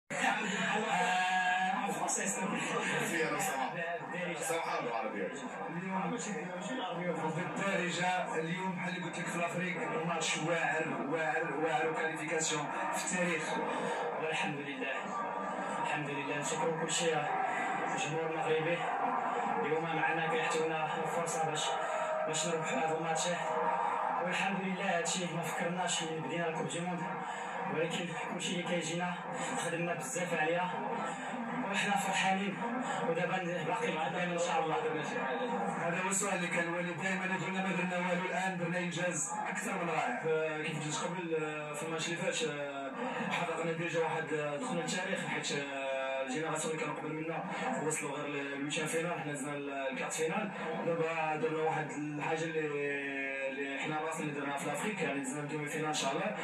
بالدارجه اليوم بحال اللي قلت لك في الافريق ماتش واعر وكاليفيكاسيون في التاريخ. والحمد لله الحمد لله نشكروا كل شيء الجمهور المغربي اليوم معنا كيعطيونا الفرصه باش نربحوا هذا الماتش، والحمد لله هادشي ما فكرناش من بدينا الكوب دي موند، ولكن كلشي اللي كيجينا خدمنا بزاف عليها وحنا فرحانين، ودابا باقي قدام ان شاء الله. هذا هو السؤال اللي كان وليد، دائما قلنا ما درنا والو، الان درنا انجاز اكثر من رائع. كيف قلت قبل في الماتش اللي فات حققنا ديجا واحد دخلنا للتاريخ، حيت الجينيراسيون اللي كانوا قبل منا وصلوا غير للويتشان فينال، حنا زدنا الكارت فينال. دابا درنا واحد الحاجه اللي حنا راسنا اللي درناها في الافريك، يعني دزنا الدومي فينال ان شاء الله.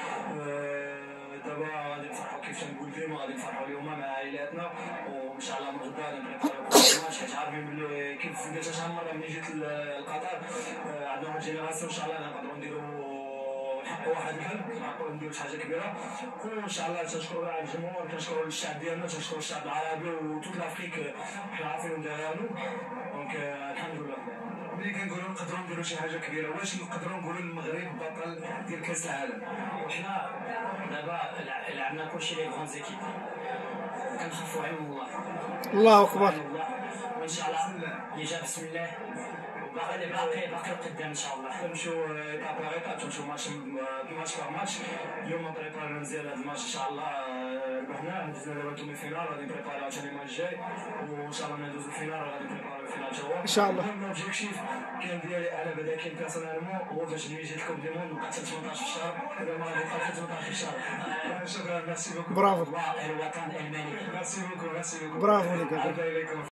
دابا غادي نفرحوا كيف تنقول ديما، غادي نفرحوا اليوم مع عائلاتنا، وان شاء الله من غدا غادي نبريباريو الماتش، حيت عارفين بلي كيف قلت شحال مره ملي جيت لقطر عندنا واحد الجينيراسيون ان شاء الله نقدروا نديروا نحققوا واحد الحلم، نحققوا نديروا شي حاجه كبيره. وان شاء الله تنشكروا على الجمهور، تنشكروا الشعب ديالنا، تنشكروا الشعب العربي وتوت لافريك، حنا عارفين ديالو. دونك الحمد لله. ملي كنقولوا نقدروا نديروا شي حاجه كبيره، واش نقدروا نقولوا المغرب بطل ديال كاس العالم؟ وحنا دابا لعبنا كلشي لي غون زيكيب، كنخافوا على الله. الله اكبر. وان شاء الله يجاب بسم الله، باقي قدام ان شاء الله. نمشيو ايطاب باغ ايطاب، تمشيو ماتش باغ ماتش. اليوم بريباريو مزيان هذا الماتش ان شاء الله، ربحناه دزنا دابا الدومي فينال، غادي نبريباريو عاوتاني الماتش الجاي، وان شاء الله ندوزو الفينال وغادي نبريباريو الفينال تا هو ان شاء الله. الاوبجيكتيف كان ديالي انا بعدا كاين بيرسونيلمون هو باش نجي الكوب دي موند نبقى حتى 18 في الشهر، دابا ما غادي نبقى حتى 18 في الشهر. شكرا، ميرسي بوكو. برافو الوطن الملك. ميرسي بوكو. برافو لك.